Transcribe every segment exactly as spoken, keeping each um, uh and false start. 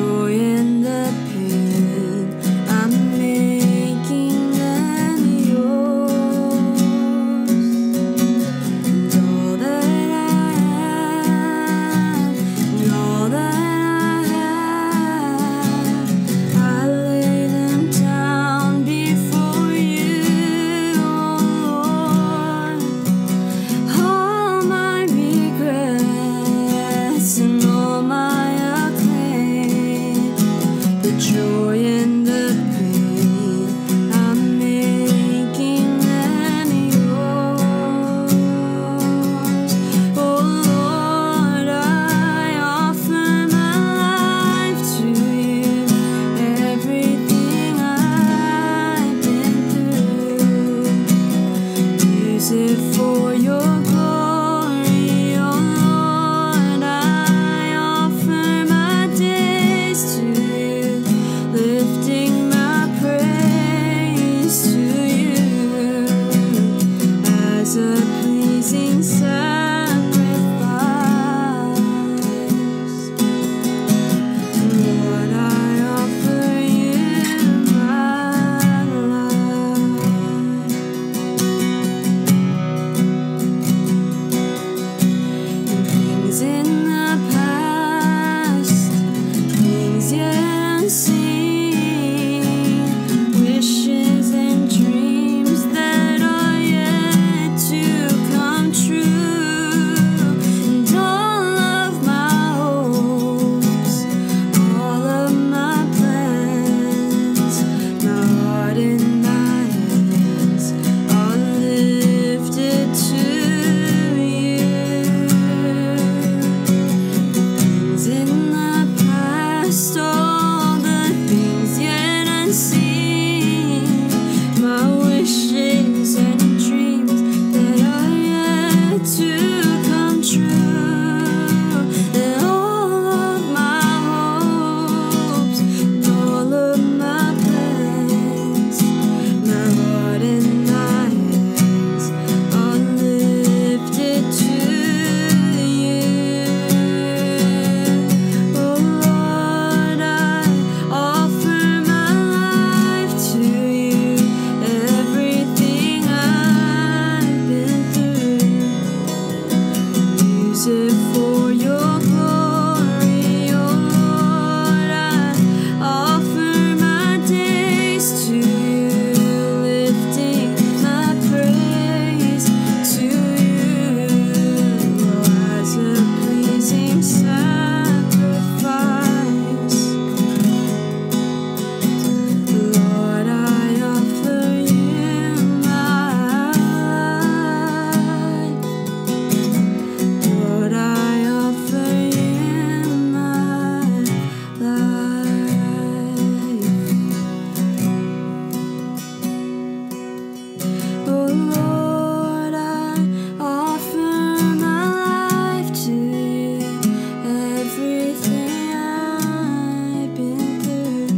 joy and the pain, I'm making them yours. And all that I am, and all that I have, I lay them down before you, oh Lord. All my regrets and all my acclaim, the joy and the pain, I'm making them yours. Oh Lord, I offer my life to you, everything I've been through. Use it for your glory, oh Lord. I offer my days to you, lifting my praise to you as a pleasing sacrifice. Lord, I offer you my life. And things in the past, things yet unseen, wishes and dreams that are yet to come true, and all of my hopes, all of my plans, my heart and my hands are lifted to you. Things in the past, all the things yet unseen, my wishes and dreams that are yet to come true, and all of my hopes, and all of my plans, my heart and my hands are lifted to you. Oh Lord, I offer my life to you, everything I've been through. Use it for your glory, oh Lord. I offer my days to you, lifting my praise to you as a pleasing sacrifice. Lord, I offer you my life. Lord, I offer you my life. Oh Lord, I offer my life to you, everything I've been through.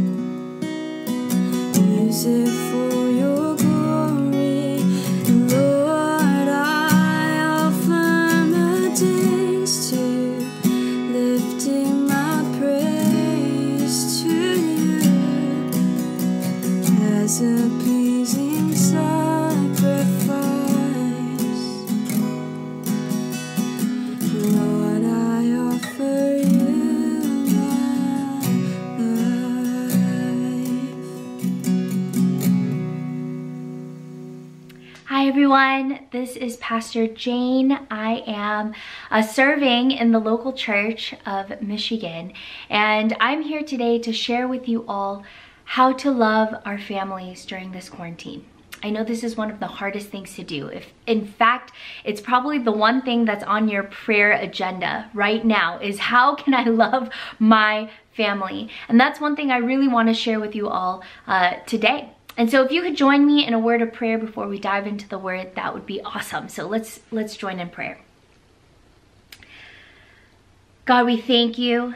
Use it for your glory, Lord. I offer my days to you, lifting my praise to you as a pleasing sacrifice. Lord, I offer you my life. Hi everyone, this is Pastor Jane. I am uh, serving in the local church of Michigan, and I'm here today to share with you all how to love our families during this quarantine. I know this is one of the hardest things to do. If in fact, it's probably the one thing that's on your prayer agenda right now is how can I love my family? And that's one thing I really want to share with you all uh, today. And so if you could join me in a word of prayer before we dive into the word, that would be awesome. So let's let's join in prayer. God, we thank you.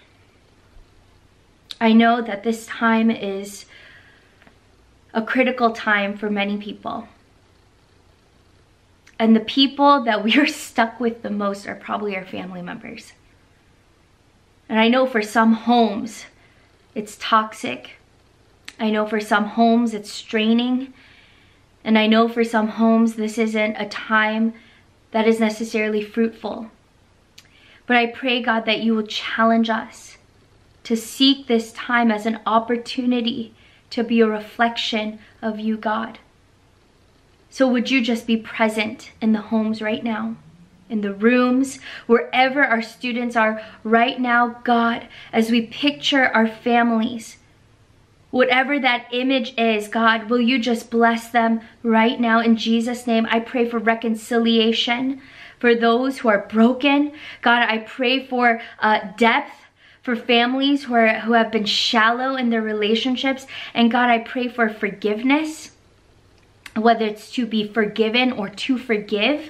I know that this time is a critical time for many people. And the people that we are stuck with the most are probably our family members. And I know for some homes, it's toxic. I know for some homes it's straining. And I know for some homes this isn't a time that is necessarily fruitful. But I pray, God, that you will challenge us to seek this time as an opportunity to be a reflection of you, God. So would you just be present in the homes right now, in the rooms, wherever our students are right now, God, as we picture our families, whatever that image is, God, will you just bless them right now in Jesus' name? I pray for reconciliation for those who are broken. God, I pray for uh, depth for families who, are, who have been shallow in their relationships. And God, I pray for forgiveness, whether it's to be forgiven or to forgive.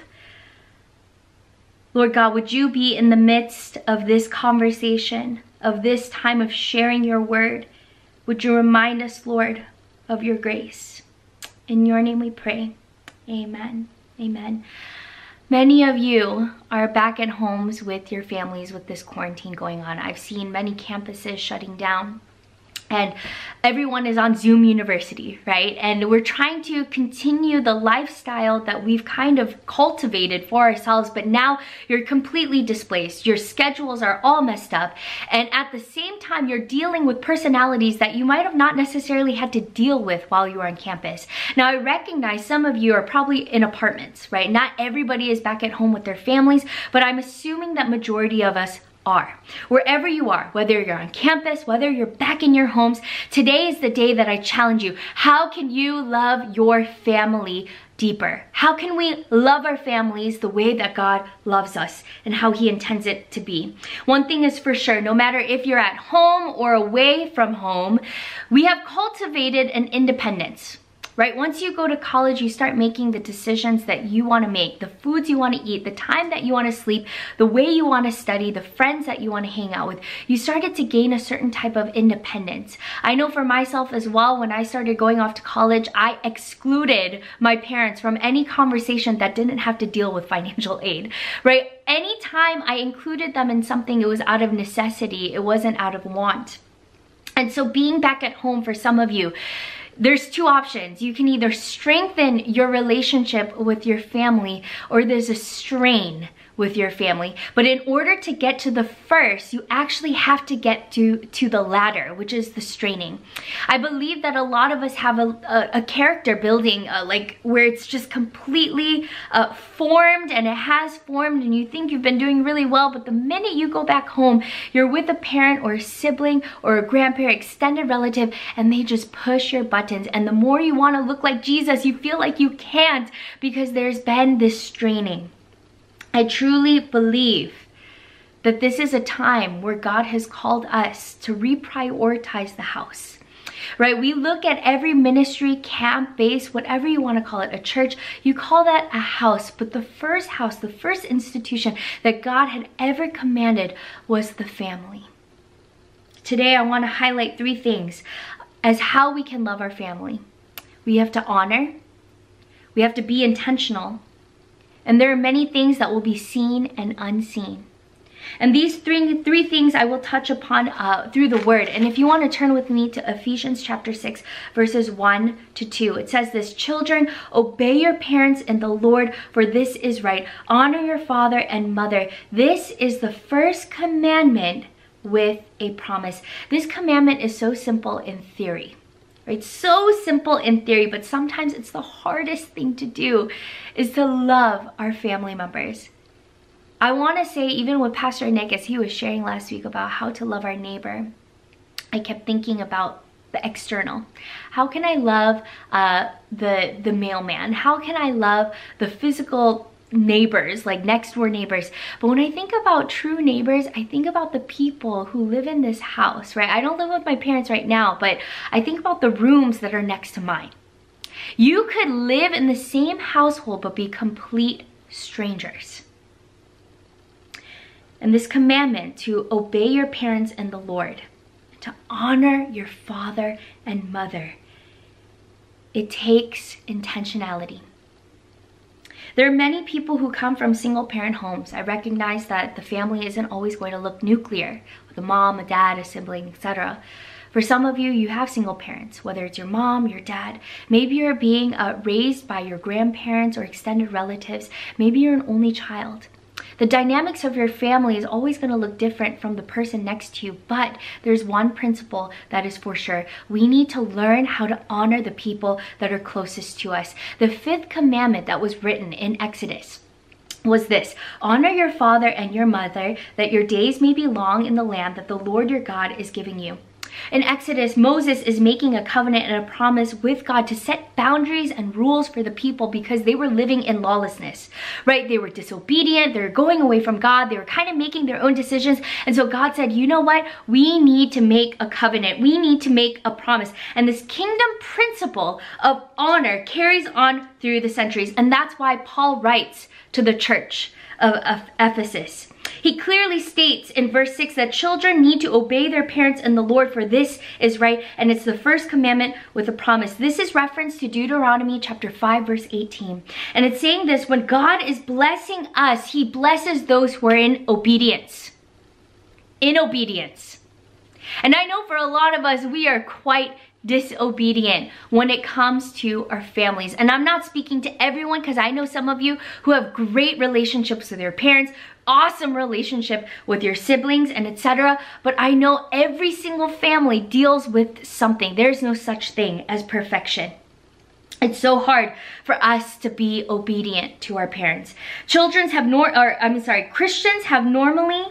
Lord God, would you be in the midst of this conversation, of this time of sharing your word? Would you remind us, Lord, of your grace? In your name we pray. Amen. Amen. Many of you are back at homes with your families with this quarantine going on. I've seen many campuses shutting down. And everyone is on Zoom University, right? And we're trying to continue the lifestyle that we've kind of cultivated for ourselves, but now you're completely displaced. Your schedules are all messed up. And at the same time, you're dealing with personalities that you might have not necessarily had to deal with while you were on campus. Now, I recognize some of you are probably in apartments, right? Not everybody is back at home with their families, but I'm assuming that majority of us are. Wherever you are, whether you're on campus, whether you're back in your homes, today is the day that I challenge you. How can you love your family deeper? How can we love our families the way that God loves us and how he intends it to be? One thing is for sure, no matter if you're at home or away from home, we have cultivated an independence. Right? Once you go to college, you start making the decisions that you want to make, the foods you want to eat, the time that you want to sleep, the way you want to study, the friends that you want to hang out with. You started to gain a certain type of independence. I know for myself as well, when I started going off to college, I excluded my parents from any conversation that didn't have to deal with financial aid, right? Anytime I included them in something, it was out of necessity. It wasn't out of want. And so being back at home for some of you, there's two options. You can either strengthen your relationship with your family or there's a strain with your family. But in order to get to the first, you actually have to get to, to the latter, which is the straining. I believe that a lot of us have a, a, a character building, uh, like where it's just completely uh, formed and it has formed and you think you've been doing really well, but the minute you go back home, you're with a parent or a sibling or a grandparent, extended relative, and they just push your buttons. And the more you want to look like Jesus, you feel like you can't because there's been this straining. I truly believe that this is a time where God has called us to reprioritize the house, right? We look at every ministry, camp, base, whatever you want to call it, a church, you call that a house. But the first house, the first institution that God had ever commanded was the family. Today, I want to highlight three things as how we can love our family. We have to honor, we have to be intentional, and there are many things that will be seen and unseen. And these three, three things I will touch upon uh, through the word. And if you want to turn with me to Ephesians chapter six, verses one to two, it says this: "Children, obey your parents in the Lord, for this is right. Honor your father and mother. This is the first commandment with a promise." This commandment is so simple in theory. Right? So simple in theory, but sometimes it's the hardest thing to do, is to love our family members. I want to say, even with Pastor Nick, as he was sharing last week about how to love our neighbor, I kept thinking about the external. How can I love uh, the, the mailman? How can I love the physical neighbors, like next door neighbors? But when I think about true neighbors, I think about the people who live in this house, right? I don't live with my parents right now, but I think about the rooms that are next to mine. You could live in the same household but be complete strangers. And this commandment to obey your parents in the Lord, to honor your father and mother, it takes intentionality. There are many people who come from single parent homes. I recognize that the family isn't always going to look nuclear, with a mom, a dad, a sibling, et cetera. For some of you, you have single parents, whether it's your mom, your dad. Maybe you're being uh, raised by your grandparents or extended relatives. Maybe you're an only child. The dynamics of your family is always going to look different from the person next to you, but there's one principle that is for sure. We need to learn how to honor the people that are closest to us. The fifth commandment that was written in Exodus was this: honor your father and your mother, that your days may be long in the land that the Lord your God is giving you. In Exodus, Moses is making a covenant and a promise with God to set boundaries and rules for the people because they were living in lawlessness, right? They were disobedient. They were going away from God. They were kind of making their own decisions. And so God said, you know what? We need to make a covenant. We need to make a promise. And this kingdom principle of honor carries on through the centuries. And that's why Paul writes to the church of, of Ephesus. He clearly states in verse six that children need to obey their parents in the Lord, for this is right, and it's the first commandment with a promise. This is reference to Deuteronomy chapter five, verse eighteen. And it's saying this: when God is blessing us, he blesses those who are in obedience. In obedience. And I know for a lot of us, we are quite disobedient when it comes to our families. And I'm not speaking to everyone, because I know some of you who have great relationships with your parents, awesome relationship with your siblings, and et cetera. But I know every single family deals with something. There's no such thing as perfection. It's so hard for us to be obedient to our parents. Children have nor or I'm sorry, Christians have normally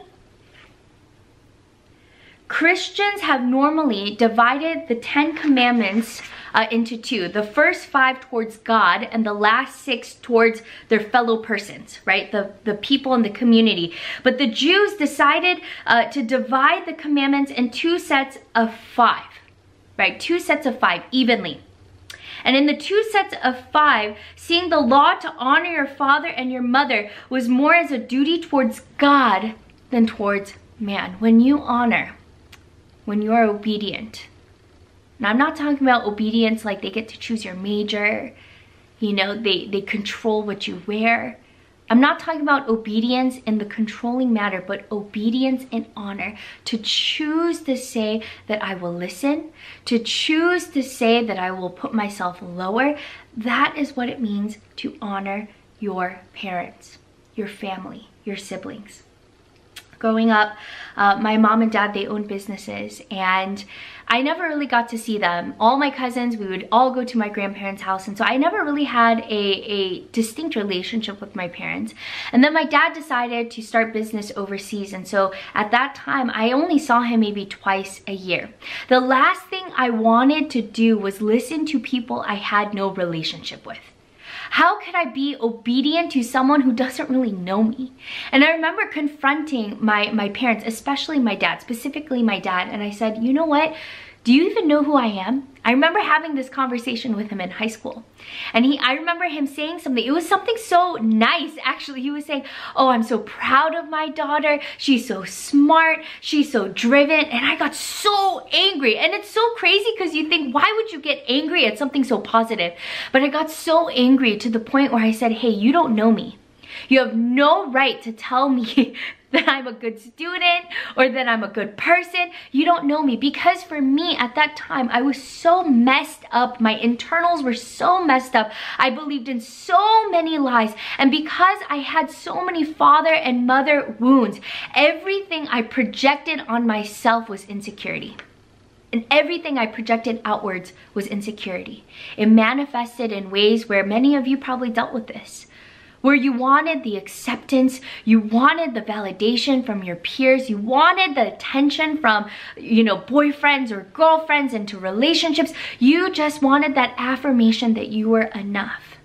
Christians have normally divided the Ten Commandments uh, into two. The first five towards God and the last six towards their fellow persons, right? The, the people in the community. But the Jews decided uh, to divide the commandments in two sets of five, right? Two sets of five evenly. And in the two sets of five, seeing the law to honor your father and your mother was more as a duty towards God than towards man. When you honor, when you are obedient. Now, I'm not talking about obedience like they get to choose your major, you know, they, they control what you wear. I'm not talking about obedience in the controlling matter, but obedience in honor. To choose to say that I will listen, to choose to say that I will put myself lower. That is what it means to honor your parents, your family, your siblings. Growing up, uh, my mom and dad, they owned businesses, and I never really got to see them. All my cousins, we would all go to my grandparents' house, and so I never really had a, a distinct relationship with my parents. And then my dad decided to start business overseas, and so at that time, I only saw him maybe twice a year. The last thing I wanted to do was listen to people I had no relationship with. How could I be obedient to someone who doesn't really know me? And I remember confronting my, my parents, especially my dad, specifically my dad, and I said, you know what? Do you even know who I am? I remember having this conversation with him in high school. And he, I remember him saying something. It was something so nice, actually. He was saying, oh, I'm so proud of my daughter. She's so smart. She's so driven. And I got so angry. And it's so crazy because you think, why would you get angry at something so positive? But I got so angry to the point where I said, hey, you don't know me. You have no right to tell me that I'm a good student or that I'm a good person. You don't know me. Because for me at that time, I was so messed up. My internals were so messed up. I believed in so many lies. And because I had so many father and mother wounds, everything I projected on myself was insecurity. And everything I projected outwards was insecurity. It manifested in ways where many of you probably dealt with this, where you wanted the acceptance, you wanted the validation from your peers, you wanted the attention from, you know, boyfriends or girlfriends into relationships. You just wanted that affirmation that you were enough.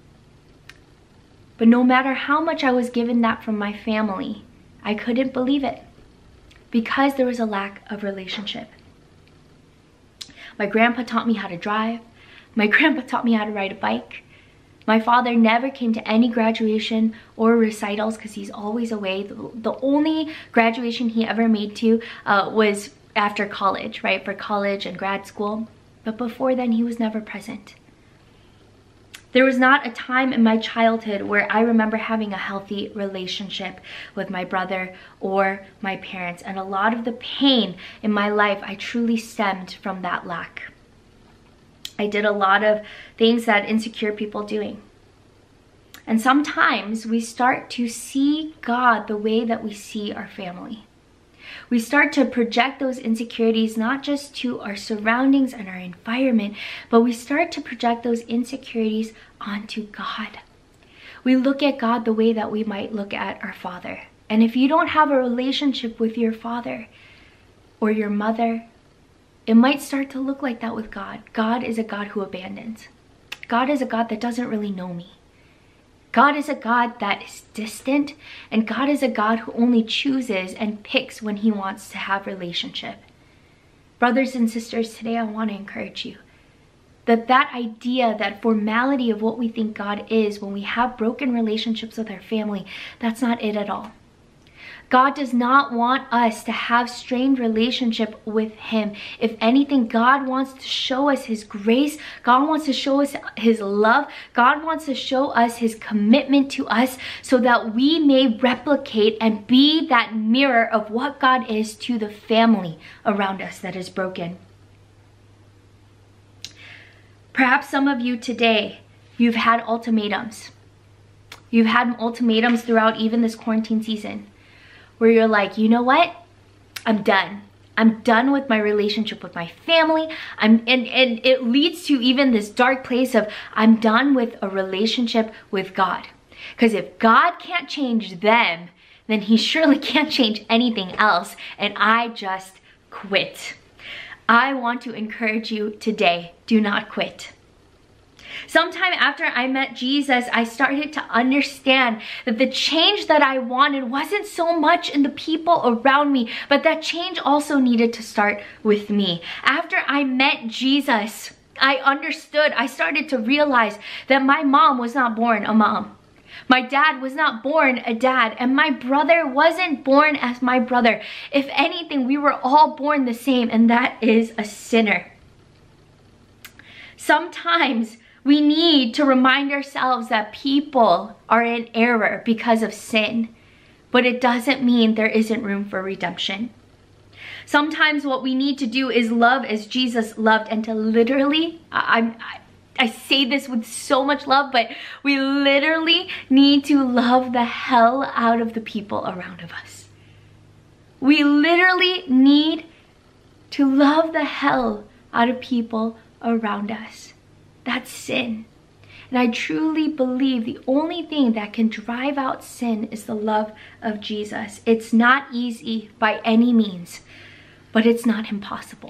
But no matter how much I was given that from my family, I couldn't believe it because there was a lack of relationship. My grandpa taught me how to drive. My grandpa taught me how to ride a bike. My father never came to any graduation or recitals because he's always away. The, the only graduation he ever made to uh, was after college, right? For college and grad school. But before then, he was never present. There was not a time in my childhood where I remember having a healthy relationship with my brother or my parents. And a lot of the pain in my life, I truly stemmed from that lack. I did a lot of things that insecure people doing. And sometimes we start to see God the way that we see our family. We start to project those insecurities not just to our surroundings and our environment, but we start to project those insecurities onto God. We look at God the way that we might look at our father. And if you don't have a relationship with your father or your mother, it might start to look like that with God. God is a God who abandons. God is a God that doesn't really know me. God is a God that is distant, and God is a God who only chooses and picks when he wants to have relationship. Brothers and sisters, today I want to encourage you that that idea, that formality of what we think God is when we have broken relationships with our family, that's not it at all. God does not want us to have strained relationship with him. If anything, God wants to show us his grace. God wants to show us his love. God wants to show us his commitment to us so that we may replicate and be that mirror of what God is to the family around us that is broken. Perhaps some of you today, you've had ultimatums. You've had ultimatums throughout even this quarantine season, where you're like, you know what? I'm done. I'm done with my relationship with my family. I'm and, and it leads to even this dark place of I'm done with a relationship with God. Because if God can't change them, then he surely can't change anything else. And I just quit. I want to encourage you today, do not quit. Sometime after I met Jesus, I started to understand that the change that I wanted wasn't so much in the people around me, but that change also needed to start with me. After I met Jesus, I understood, I started to realize that my mom was not born a mom. My dad was not born a dad, and my brother wasn't born as my brother. If anything, we were all born the same, and that is a sinner. Sometimes we need to remind ourselves that people are in error because of sin, but it doesn't mean there isn't room for redemption. Sometimes what we need to do is love as Jesus loved, and to literally, I, I, I say this with so much love, but we literally need to love the hell out of the people around of us. We literally need to love the hell out of people around us. That's sin. And I truly believe the only thing that can drive out sin is the love of Jesus. It's not easy by any means, but it's not impossible.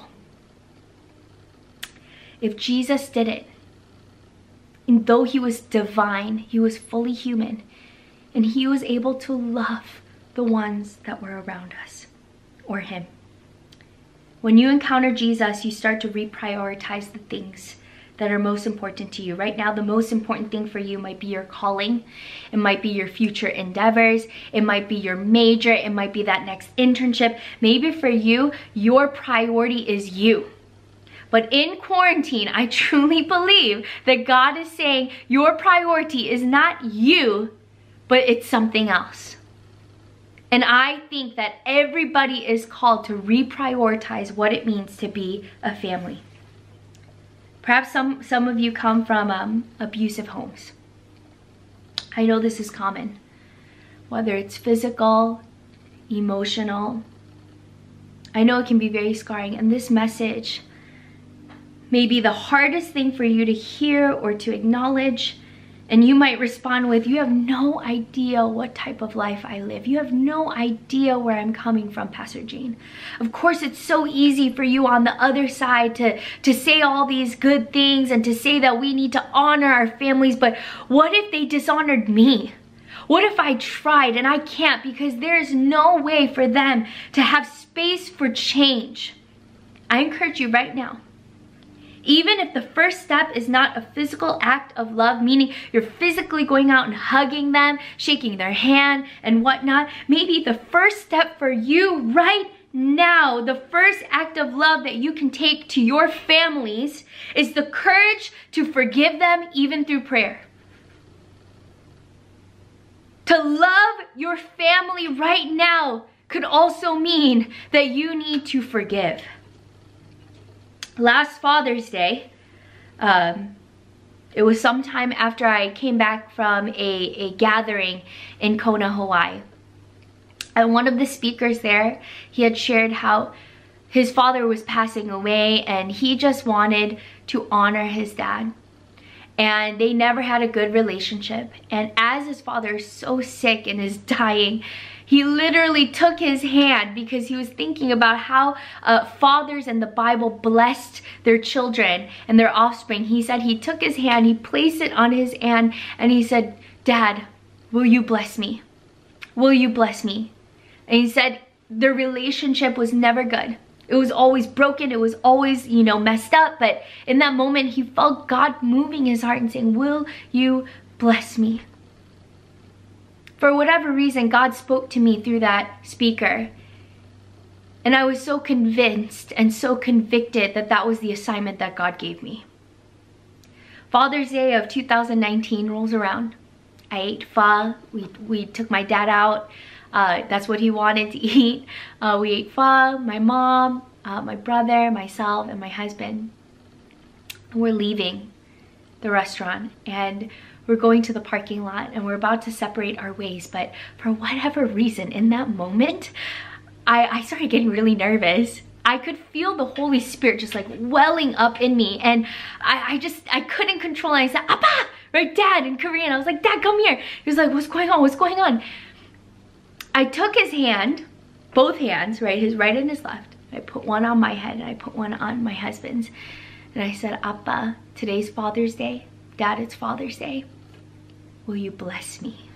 If Jesus did it, and though he was divine, he was fully human, and he was able to love the ones that were around us, or him. When you encounter Jesus, you start to reprioritize the things that are most important to you. Right now, the most important thing for you might be your calling. It might be your future endeavors. It might be your major. It might be that next internship. Maybe for you, your priority is you. But in quarantine, I truly believe that God is saying your priority is not you, but it's something else. And I think that everybody is called to reprioritize what it means to be a family. Perhaps some, some of you come from um, abusive homes. I know this is common, whether it's physical, emotional. I know it can be very scarring, and this message may be the hardest thing for you to hear or to acknowledge. And you might respond with, you have no idea what type of life I live. You have no idea where I'm coming from, Pastor Jane. Of course, it's so easy for you on the other side to, to say all these good things and to say that we need to honor our families. But what if they dishonored me? What if I tried and I can't because there's no way for them to have space for change? I encourage you right now. Even if the first step is not a physical act of love, meaning you're physically going out and hugging them, shaking their hand and whatnot, maybe the first step for you right now, the first act of love that you can take to your families is the courage to forgive them even through prayer. To love your family right now could also mean that you need to forgive. Last Father's Day, um, it was sometime after I came back from a, a gathering in Kona, Hawaii. And one of the speakers there, he had shared how his father was passing away and he just wanted to honor his dad. And they never had a good relationship. And as his father is so sick and is dying, he literally took his hand because he was thinking about how uh, fathers in the Bible blessed their children and their offspring. He said he took his hand, he placed it on his hand, and he said, "Dad, will you bless me? Will you bless me?" And he said their relationship was never good. It was always broken. It was always, you know, messed up. But in that moment, he felt God moving his heart and saying, "Will you bless me?" For whatever reason, God spoke to me through that speaker. And I was so convinced and so convicted that that was the assignment that God gave me. Father's Day of two thousand nineteen rolls around. I ate pho. We, we took my dad out. Uh, that's what he wanted to eat. Uh, we ate pho, my mom, uh, my brother, myself, and my husband. And we're leaving the restaurant and we're going to the parking lot and we're about to separate our ways. But for whatever reason, in that moment, I, I started getting really nervous. I could feel the Holy Spirit just like welling up in me. And I, I just, I couldn't control it. I said, "Appa!" Right, Dad, in Korean. I was like, "Dad, come here." He was like, "What's going on? What's going on?" I took his hand, both hands, right, his right and his left. I put one on my head and I put one on my husband's. And I said, "Appa, today's Father's Day. Dad, it's Father's Day. Will you bless me?"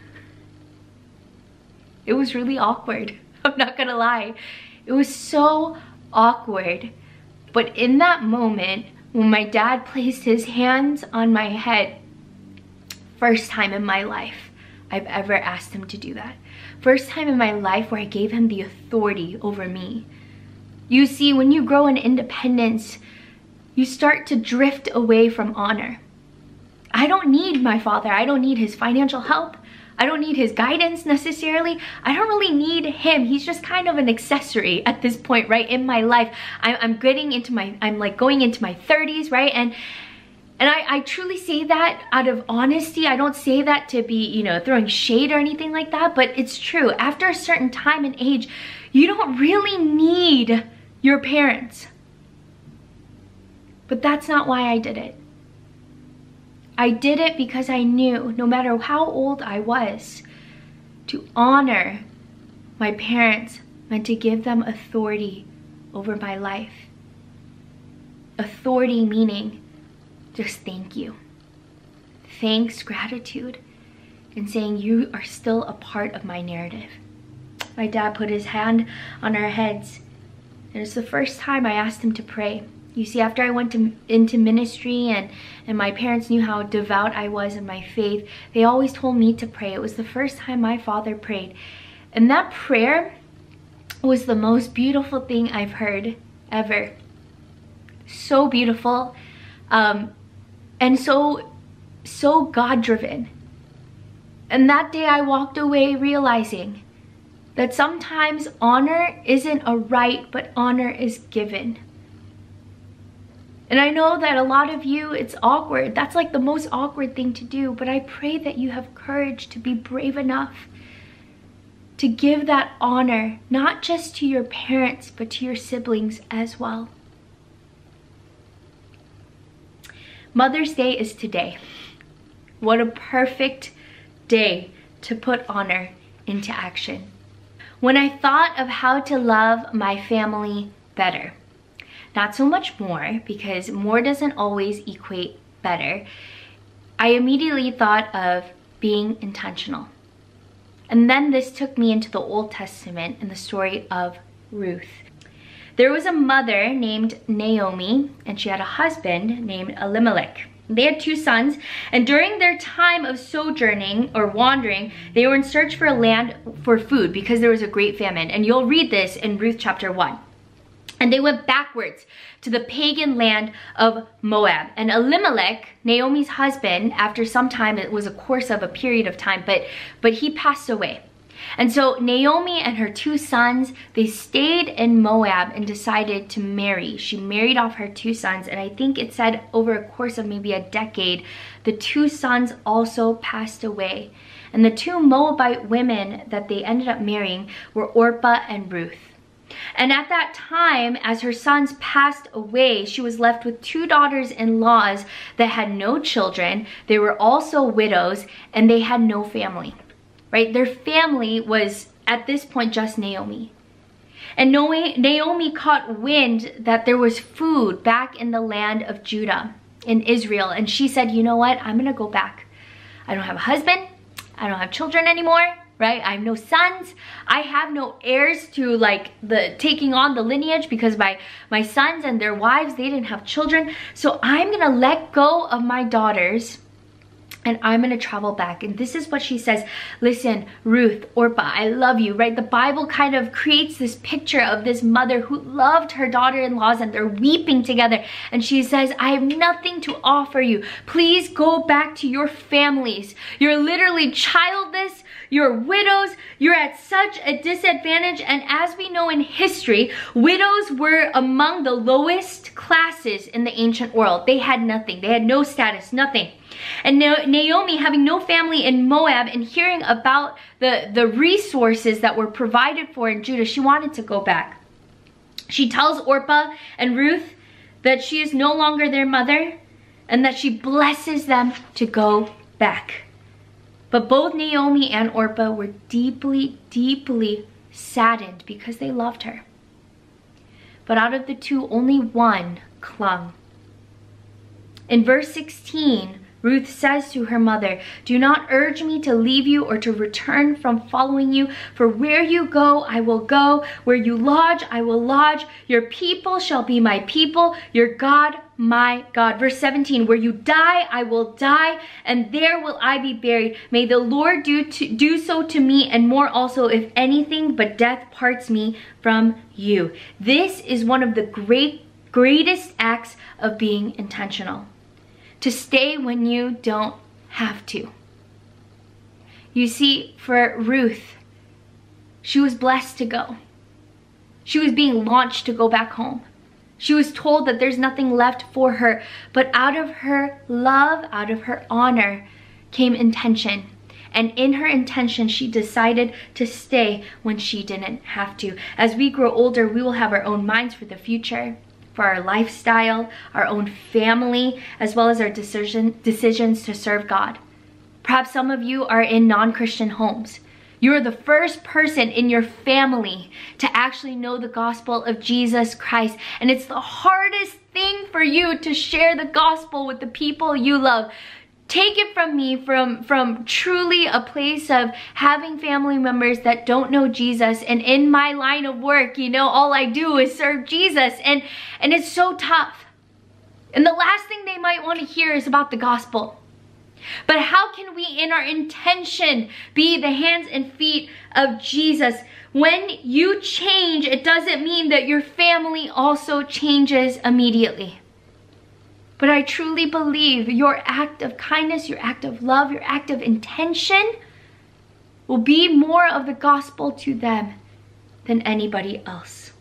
It was really awkward. I'm not gonna lie. It was so awkward. But in that moment, when my dad placed his hands on my head, first time in my life I've ever asked him to do that. First time in my life where I gave him the authority over me. You see, when you grow in independence, you start to drift away from honor. I don't need my father. I don't need his financial help. I don't need his guidance necessarily. I don't really need him. He's just kind of an accessory at this point, right, in my life. I'm, I'm getting into my, I'm like going into my thirties, right? And And I, I truly say that out of honesty. I don't say that to be, you know, throwing shade or anything like that, but it's true. After a certain time and age, you don't really need your parents. But that's not why I did it. I did it because I knew, no matter how old I was, to honor my parents meant to give them authority over my life. Authority meaning just thank you. Thanks, gratitude, and saying you are still a part of my narrative. My dad put his hand on our heads, and it's the first time I asked him to pray. You see, after I went to, into ministry and, and my parents knew how devout I was in my faith, they always told me to pray. It was the first time my father prayed. And that prayer was the most beautiful thing I've heard ever. So beautiful. Um, And so, so God-driven. And that day I walked away realizing that sometimes honor isn't a right, but honor is given. And I know that a lot of you, it's awkward. That's like the most awkward thing to do. But I pray that you have courage to be brave enough to give that honor, not just to your parents, but to your siblings as well. Mother's Day is today. What a perfect day to put honor into action. When I thought of how to love my family better, not so much more, because more doesn't always equate better, I immediately thought of being intentional. And then this took me into the Old Testament and the story of Ruth. There was a mother named Naomi, and she had a husband named Elimelech. They had two sons, and during their time of sojourning or wandering, they were in search for a land for food because there was a great famine. And you'll read this in Ruth chapter one. And they went backwards to the pagan land of Moab. And Elimelech, Naomi's husband, after some time, it was a course of a period of time, but, but he passed away. And so Naomi and her two sons, they stayed in Moab and decided to marry. She married off her two sons, and I think it said over a course of maybe a decade, the two sons also passed away. And the two Moabite women that they ended up marrying were Orpah and Ruth. And at that time, as her sons passed away, she was left with two daughters-in-laws that had no children. They were also widows, and they had no family. Right? Their family was, at this point, just Naomi. And Naomi caught wind that there was food back in the land of Judah, in Israel. And she said, you know what? I'm going to go back. I don't have a husband. I don't have children anymore. Right? I have no sons. I have no heirs to like the taking on the lineage because my, my sons and their wives, they didn't have children. So I'm going to let go of my daughters and I'm going to travel back. And this is what she says. Listen, Ruth, Orpah, I love you, right? The Bible kind of creates this picture of this mother who loved her daughter-in-laws and they're weeping together. And she says, I have nothing to offer you. Please go back to your families. You're literally childless. You're widows. You're at such a disadvantage. And as we know in history, widows were among the lowest classes in the ancient world. They had nothing. They had no status, nothing. And Naomi, having no family in Moab and hearing about the, the resources that were provided for in Judah, she wanted to go back. She tells Orpah and Ruth that she is no longer their mother and that she blesses them to go back. But both Naomi and Orpah were deeply, deeply saddened because they loved her. But out of the two, only one clung. In verse sixteen, Ruth says to her mother, do not urge me to leave you or to return from following you, for where you go, I will go. Where you lodge, I will lodge. Your people shall be my people, your God, my God. Verse seventeen, where you die, I will die, and there will I be buried. May the Lord do, to, do so to me, and more also, if anything but death parts me from you. This is one of the great, greatest acts of being intentional. To stay when you don't have to. You see, for Ruth, she was blessed to go. She was being launched to go back home. She was told that there's nothing left for her, but out of her love, out of her honor, came intention. And in her intention, she decided to stay when she didn't have to. As we grow older, we will have our own minds for the future, for our lifestyle, our own family, as well as our decision, decisions to serve God. Perhaps some of you are in non-Christian homes. You are the first person in your family to actually know the gospel of Jesus Christ. And it's the hardest thing for you to share the gospel with the people you love. Take it from me, from, from truly a place of having family members that don't know Jesus. And in my line of work, you know, all I do is serve Jesus. And, and it's so tough. And the last thing they might want to hear is about the gospel. But how can we, in our intention, be the hands and feet of Jesus? When you change, it doesn't mean that your family also changes immediately. But I truly believe your act of kindness, your act of love, your act of intention will be more of the gospel to them than anybody else.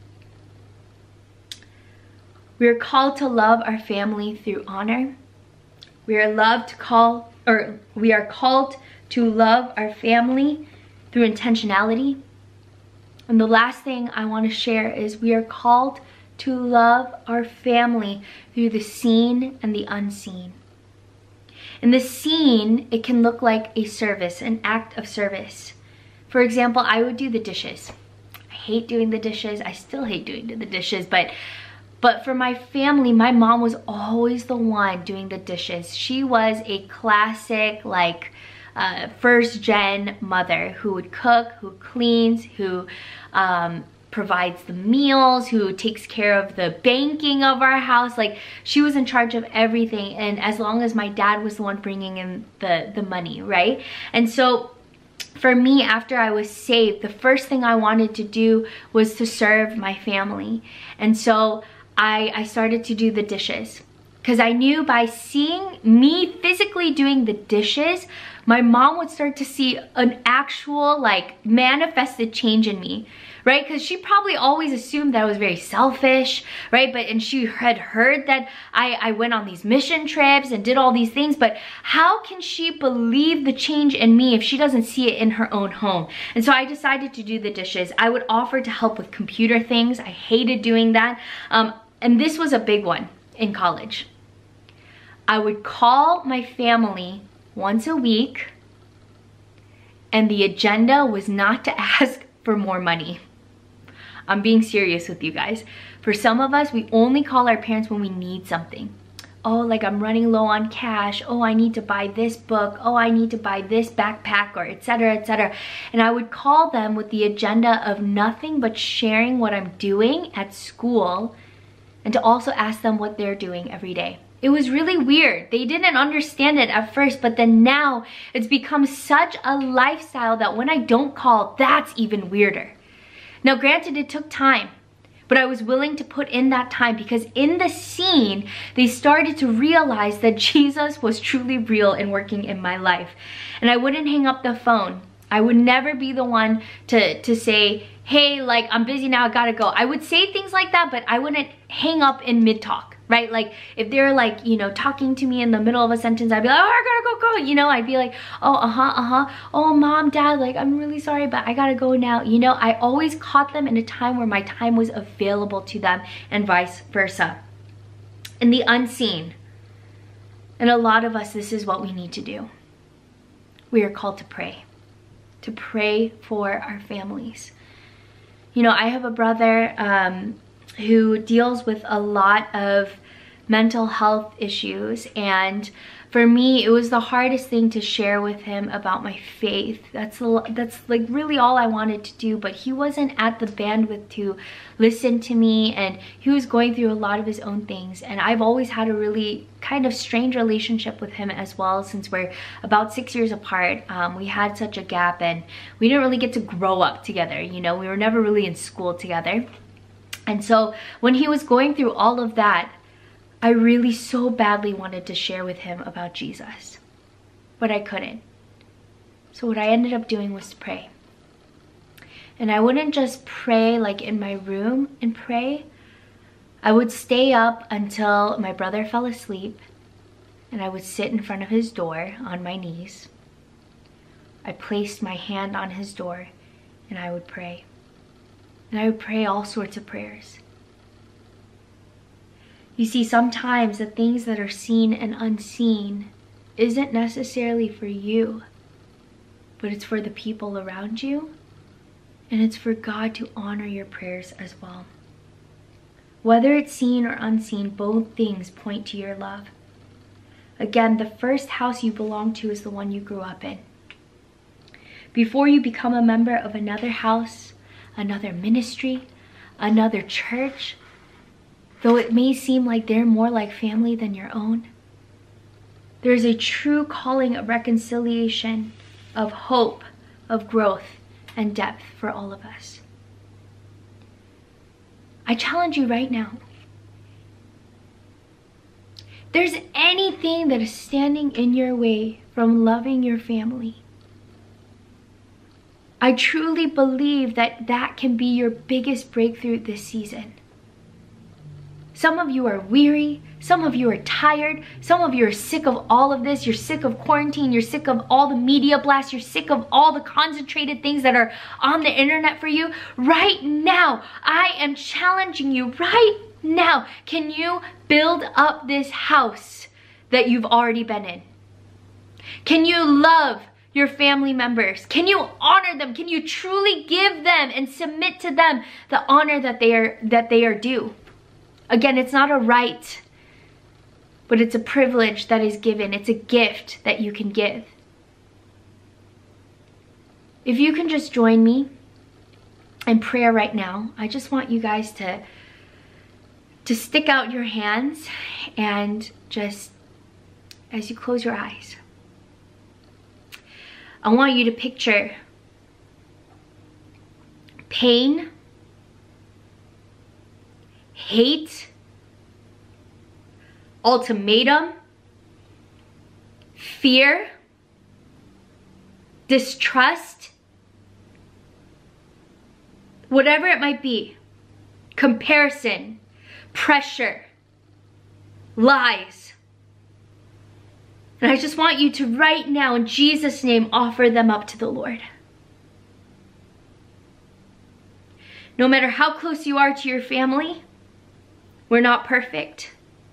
We are called to love our family through honor. We are loved to call, or we are called to love our family through intentionality. And the last thing I want to share is we are called to love our family through the seen and the unseen. In the seen, it can look like a service, an act of service. For example, I would do the dishes. I hate doing the dishes. I still hate doing the dishes, but but for my family, my mom was always the one doing the dishes. She was a classic, like, uh, first gen mother who would cook, who cleans, who um, provides the meals, who takes care of the banking of our house. Like, she was in charge of everything, and as long as my dad was the one bringing in the the money, right? And so for me, after I was saved, the first thing I wanted to do was to serve my family. And so I, I started to do the dishes, because I knew by seeing me physically doing the dishes, my mom would start to see an actual, like, manifested change in me, right? Because she probably always assumed that I was very selfish, right? But, and she had heard that I, I went on these mission trips and did all these things, but how can she believe the change in me if she doesn't see it in her own home? And so I decided to do the dishes. I would offer to help with computer things. I hated doing that. Um, and this was a big one in college. I would call my family once a week, and the agenda was not to ask for more money. I'm being serious with you guys. For some of us, we only call our parents when we need something. Oh, like, I'm running low on cash. Oh, I need to buy this book. Oh, I need to buy this backpack, or et cetera, et cetera. And I would call them with the agenda of nothing but sharing what I'm doing at school, and to also ask them what they're doing every day. It was really weird. They didn't understand it at first, but then now it's become such a lifestyle that when I don't call, that's even weirder. Now, granted, it took time, but I was willing to put in that time, because in the scene, they started to realize that Jesus was truly real and working in my life. And I wouldn't hang up the phone. I would never be the one to, to say, hey, like, I'm busy now, I gotta go. I would say things like that, but I wouldn't hang up in mid-talk, right? Like, if they're like, you know, talking to me in the middle of a sentence, I'd be like, oh, I gotta go, go. You know, I'd be like, oh, uh-huh, uh-huh. Oh, mom, dad, like, I'm really sorry, but I gotta go now. You know, I always caught them in a time where my time was available to them, and vice versa. In the unseen, and a lot of us, this is what we need to do. We are called to pray. To pray for our families. You know, I have a brother um, who deals with a lot of mental health issues, and for me, it was the hardest thing to share with him about my faith. That's a, that's like really all I wanted to do, but he wasn't at the bandwidth to listen to me, and he was going through a lot of his own things. And I've always had a really kind of strange relationship with him as well, since we're about six years apart. Um, we had such a gap, and we didn't really get to grow up together. You know, we were never really in school together. And so when he was going through all of that, I really so badly wanted to share with him about Jesus, but I couldn't. So what I ended up doing was to pray. And I wouldn't just pray like in my room and pray. I would stay up until my brother fell asleep, and I would sit in front of his door on my knees. I placed my hand on his door, and I would pray. And I would pray all sorts of prayers. You see, sometimes the things that are seen and unseen isn't necessarily for you, but it's for the people around you, and it's for God to honor your prayers as well. Whether it's seen or unseen, both things point to your love. Again, the first house you belong to is the one you grew up in. Before you become a member of another house, another ministry, another church, though it may seem like they're more like family than your own, there's a true calling of reconciliation, of hope, of growth, and depth for all of us. I challenge you right now. If there's anything that is standing in your way from loving your family, I truly believe that that can be your biggest breakthrough this season. Some of you are weary, some of you are tired, some of you are sick of all of this, you're sick of quarantine, you're sick of all the media blasts, you're sick of all the concentrated things that are on the internet for you. Right now, I am challenging you right now. Can you build up this house that you've already been in? Can you love your family members? Can you honor them? Can you truly give them and submit to them the honor that they are that they are due? Again, it's not a right, but it's a privilege that is given. It's a gift that you can give. If you can just join me in prayer right now, I just want you guys to, to stick out your hands and just, as you close your eyes, I want you to picture pain, hate, ultimatum, fear, distrust, whatever it might be, comparison, pressure, lies. And I just want you to right now, in Jesus' name, offer them up to the Lord. No matter how close you are to your family, we're not perfect.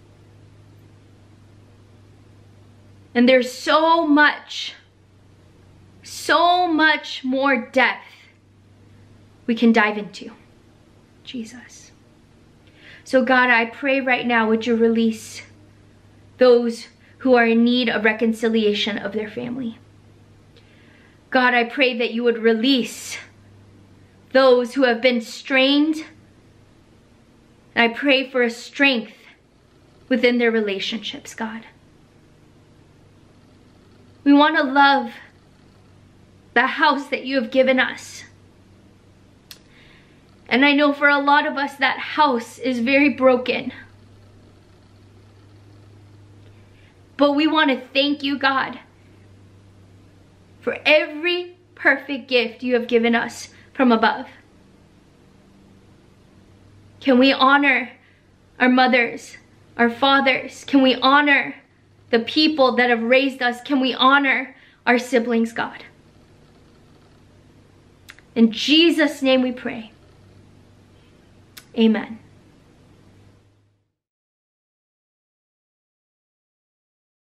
And there's so much, so much more depth we can dive into. Jesus. So God, I pray right now, would you release those who are in need of reconciliation of their family. God, I pray that you would release those who have been strained. And I pray for a strength within their relationships, God. We want to love the house that you have given us. And I know for a lot of us that house is very broken. But we want to thank you, God, for every perfect gift you have given us from above. Can we honor our mothers, our fathers? Can we honor the people that have raised us? Can we honor our siblings, God? In Jesus' name we pray. Amen.